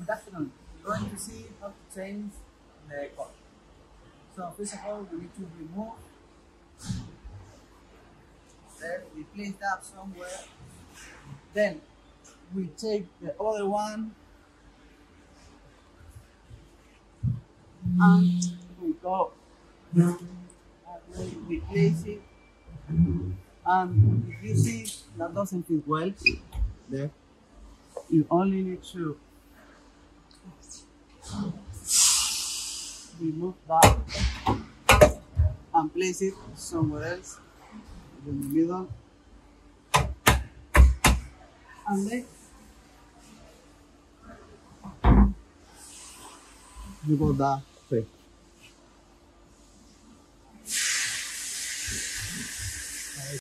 Good afternoon. We're going to see how to change the cord. So first of all, we need to remove, then we place that somewhere. Then we take the other one and we go that way, we place it, and if you see that doesn't fit well there, you only need to remove that and place it somewhere else in the middle, and then you got that